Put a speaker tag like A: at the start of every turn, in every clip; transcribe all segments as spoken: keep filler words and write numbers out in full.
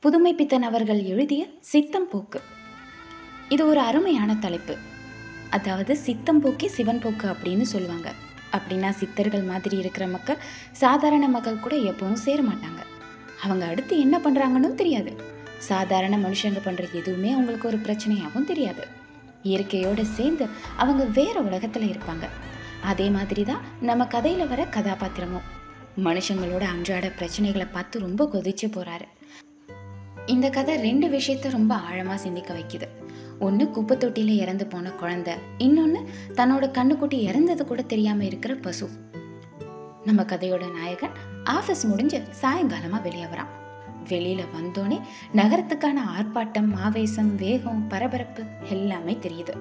A: புதுமை பித்தன் அவர்கள் எழுதிய சித்தம் போக்கு. இது ஒரு அருமையான தலைப்பு. அதாவது சித்தம் போக்கி சிவன் போக்கு அப்படின்னு சொல்லுவாங்க. அப்படின்னா சித்தர்கள் மாதிரி இருக்கிற மக்கள் சாதாரண மக்கள் கூட எப்பவும் சேர மாட்டாங்க. அவங்க அடுத்து என்ன பண்ணுறாங்கன்னு தெரியாது. சாதாரண மனுஷங்க பண்ணுற எதுவுமே அவங்களுக்கு ஒரு பிரச்சனையாகவும் தெரியாது. இயற்கையோடு சேர்ந்து அவங்க வேற உலகத்தில் இருப்பாங்க. அதே மாதிரி தான் நம்ம கதையில் வர கதாபாத்திரமும் மனுஷங்களோட அன்றாட பிரச்சனைகளை பார்த்து ரொம்ப கொதிச்சு போகிறாரு. இந்த கதை ரெண்டு விஷயத்த ரொம்ப ஆழமாக சிந்திக்க வைக்குது. ஒன்று குப்பை தொட்டியில் இறந்து போன குழந்தை, இன்னொன்று தன்னோட கண்ணுக்குட்டி இறந்தது கூட தெரியாமல் இருக்கிற பசு. நம்ம கதையோட நாயகன் ஆஃபீஸ் முடிஞ்சு சாயங்காலமாக வெளியே வரான். வெளியில் வந்தோடனே நகரத்துக்கான ஆர்ப்பாட்டம், ஆவேசம், வேகம், பரபரப்பு எல்லாமே தெரியுது.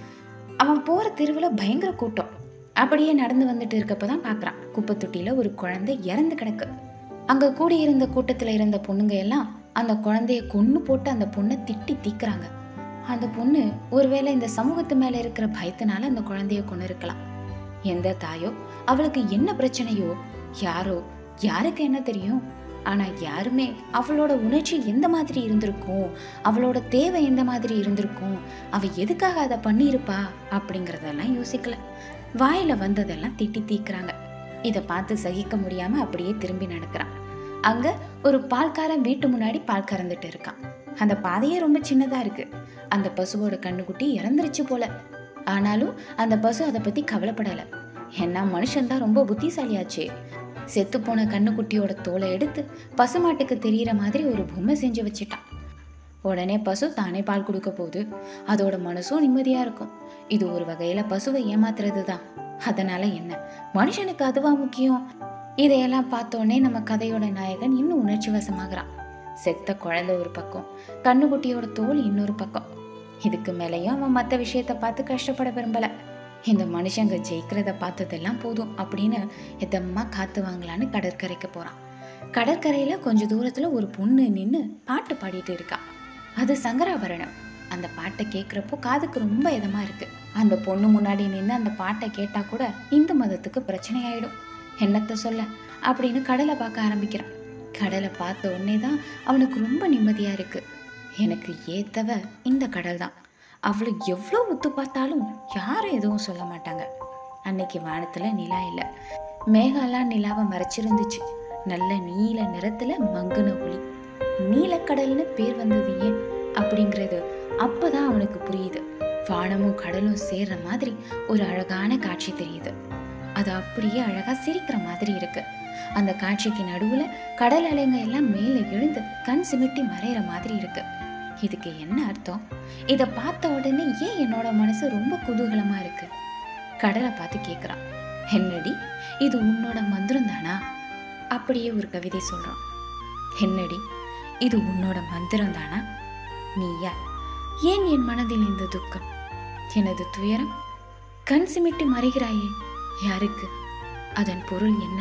A: அவன் போகிற தெருவில் பயங்கர கூட்டம். அப்படியே நடந்து வந்துட்டு இருக்கப்போ தான் பார்க்குறான், குப்பை தொட்டியில் ஒரு குழந்தை இறந்து கிடக்கு. அங்கே கூடியிருந்த கூட்டத்தில் இருந்த பொண்ணுங்க எல்லாம் அந்த குழந்தைய கொன்று போட்டு அந்த பொண்ணை திட்டி தீக்குறாங்க. அந்த பொண்ணு ஒருவேளை இந்த சமூகத்து மேலே இருக்கிற பயத்தினால அந்த குழந்தைய கொண்டு இருக்கலாம். எந்த தாயோ அவளுக்கு என்ன பிரச்சனையோ, யாரோ யாருக்கு என்ன தெரியும். ஆனால் யாருமே அவளோட உணர்ச்சி எந்த மாதிரி இருந்திருக்கும், அவளோட தேவை எந்த மாதிரி இருந்திருக்கும், அவள் எதுக்காக அதை பண்ணியிருப்பா அப்படிங்கிறதெல்லாம் யோசிக்கல. வாயில் வந்ததெல்லாம் திட்டி தீக்குறாங்க. இதை பார்த்து சகிக்க முடியாமல் அப்படியே திரும்பி நடக்கிறான். அங்கே ஒரு பால்காரன் வீட்டு முன்னாடி பால் கறந்துட்டு இருக்கான். அந்த பாதையே ரொம்ப சின்னதாக இருக்கு. அந்த பசுவோட கண்ணுக்குட்டி இறந்துருச்சு போல. ஆனாலும் அந்த பசு அதை பற்றி கவலைப்படலை. ஏன்னா மனுஷன்தான் ரொம்ப புத்திசாலியாச்சே. செத்து போன கண்ணுக்குட்டியோட தோலை எடுத்து பசுமாட்டுக்கு தெரிகிற மாதிரி ஒரு பொம்மை செஞ்சு வச்சுட்டான். உடனே பசு தானே பால் கொடுக்க போகுது. அதோட மனசும் நிம்மதியாக இருக்கும். இது ஒரு வகையில் பசுவை ஏமாத்துறது தான். அதனால என்ன, மனுஷனுக்கு அதுவா முக்கியம்? இதையெல்லாம் பார்த்தோன்னே நம்ம கதையோட நாயகன் இன்னும் உணர்ச்சி வசமாகறான். செத்த குழந்தை ஒரு பக்கம், கண்ணுக்குட்டியோட தோல் இன்னொரு பக்கம். இதுக்கு மேலேயும் அவன் மற்ற விஷயத்த பார்த்து கஷ்டப்பட விரும்பல. இந்த மனுஷங்க ஜெயிக்கிறத பார்த்ததெல்லாம் போதும் அப்படின்னு எதம்மா காத்து வாங்கலான்னு கடற்கரைக்கு போறான். கடற்கரையில கொஞ்ச தூரத்துல ஒரு பொண்ணு நின்று பாட்டு பாடிட்டு இருக்கா. அது சங்கராபரணம். அந்த பாட்டை கேட்குறப்போ காதுக்கு ரொம்ப இதமா இருக்கு. அந்த பொண்ணு முன்னாடி நின்று அந்த பாட்டை கேட்டா கூட இந்து மதத்துக்கு பிரச்சனை ஆயிடும். என்னத்தை சொல்ல அப்படின்னு கடலை பார்க்க ஆரம்பிக்கிறான். கடலை பார்த்த உடனே தான் அவனுக்கு ரொம்ப நிம்மதியா இருக்கு. எனக்கு ஏத்தவ இந்த கடல் தான். அவளை எவ்வளோ உத்து பார்த்தாலும் யாரும் எதுவும் சொல்ல மாட்டாங்க. அன்னைக்கு வானத்துல நிலா இல்லை. மேகெல்லாம் நிலாவை மறைச்சிருந்துச்சு. நல்ல நீல நிறத்துல மங்குன ஒளி. நீலக்கடல்னு பேர் வந்தது ஏன் அப்படிங்கிறது அப்பதான் அவனுக்கு புரியுது. வானமும் கடலும் சேர்ற மாதிரி ஒரு அழகான காட்சி தெரியுது. அது அப்படியே அழகா சிரிக்கிற மாதிரி இருக்கு. அந்த காட்சிக்கு நடுவுல கடல் அலைங்க எல்லாம் மேல எழுந்து கண் சிமிட்டி மறைகிற மாதிரி இருக்கு. இதுக்கு என்ன அர்த்தம்? இதை பார்த்த உடனே ஏன் என்னோட மனசு ரொம்ப குதூகலமா இருக்கு? கடலை பார்த்து கேட்குறான், என்னடி இது உன்னோட மந்திரம் தானா? அப்படியே ஒரு கவிதை சொல்றான், என்னடி இது உன்னோட மந்திரம் தானா? நீ யார்? ஏன் என் மனதில் இந்த துக்கம், எனது துயரம்? கண் சிமிட்டி மறைகிறாயே, யாருக்கு? அதன் பொருள் என்ன?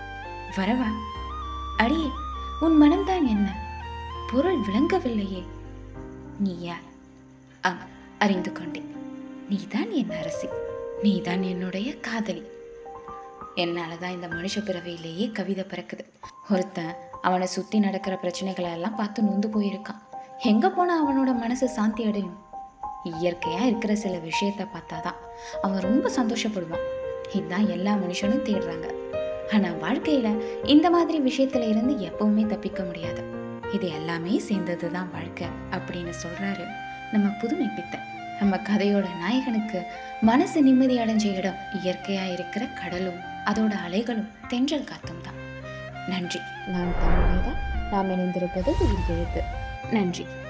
A: வரவா? அடியே, உன் மனம்தான் என்ன? பொருள் விளங்கவில்லையே. நீ யார்? ஆம், அறிந்து கொண்டேன். நீதான் என் அரசி, நீதான் என்னுடைய காதலி. என்னாலதான் இந்த மனுஷ பிறவையிலேயே கவிதை பிறக்குது. ஒருத்தன் அவனை சுத்தி நடக்கிற பிரச்சனைகளை எல்லாம் பார்த்து நொந்து போயிருக்கான். எங்க போனா அவனோட மனசு சாந்தி அடையும்? இயற்கையா இருக்கிற சில விஷயத்த பார்த்தாதான் அவன் ரொம்ப சந்தோஷப்படுவான். இதுதான் எல்லா மனுஷனும் தேடுறாங்க. ஆனா வாழ்க்கையில இந்த மாதிரி விஷயத்துல இருந்து எப்பவுமே தப்பிக்க முடியாது. இது எல்லாமே சேர்ந்ததுதான் வாழ்க்கை அப்படின்னு சொல்றாரு நம்ம புதுமை பித்தன். நம்ம கதையோட நாயகனுக்கு மனசு நிம்மதி அடைஞ்ச இடம் இயற்கையா இருக்கிற கடலும் அதோட அலைகளும் தென்றல் காத்தும் தான். நன்றி. நான் தமிழ். நாம் இணைந்திருப்பது உயிர் எழுத்து. நன்றி.